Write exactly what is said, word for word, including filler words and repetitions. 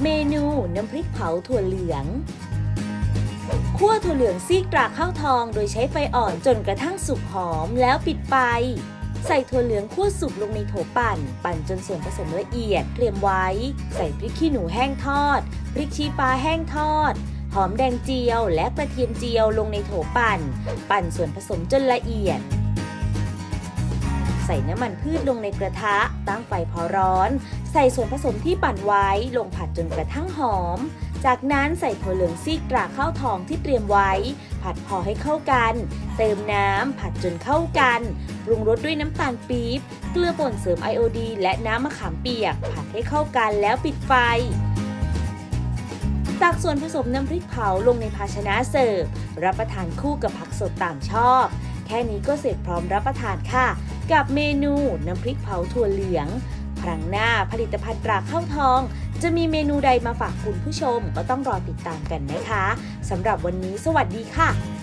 เมนูน้ำพริกเผาถั่วเหลืองคั่วถั่วเหลืองซีกตราข้าวทองโดยใช้ไฟอ่อนจนกระทั่งสุกหอมแล้วปิดไฟใส่ถั่วเหลืองคั่วสุกลงในโถปั่นปั่นจนส่วนผสมละเอียดเตรียมไว้ใส่พริกขี้หนูแห้งทอดพริกชี้ฟ้าแห้งทอดหอมแดงเจียวและกระเทียมเจียวลงในโถปั่นปั่นส่วนผสมจนละเอียดใส่น้ำมันพืชลงในกระทะตั้งไฟพอร้อนใส่ส่วนผสมที่ปั่นไว้ลงผัดจนกระทั่งหอมจากนั้นใส่ถั่วเหลืองซีกตราข้าวทองที่เตรียมไว้ผัดพอให้เข้ากันเติมน้ำผัดจนเข้ากันปรุงรสด้วยน้ำตาลปี๊บเกลือป่นเสริมไอโอดีนและน้ำมะขามเปียกผัดให้เข้ากันแล้วปิดไฟตักส่วนผสมน้ำพริกเผาลงในภาชนะเสิร์ฟรับประทานคู่กับผักสดตามชอบแค่นี้ก็เสร็จพร้อมรับประทานค่ะกับเมนูน้ำพริกเผาถั่วเหลืองครั้งหน้าผลิตภัณฑ์ตราข้าวทองจะมีเมนูใดมาฝากคุณผู้ชมก็ต้องรอติดตามกันนะคะสำหรับวันนี้สวัสดีค่ะ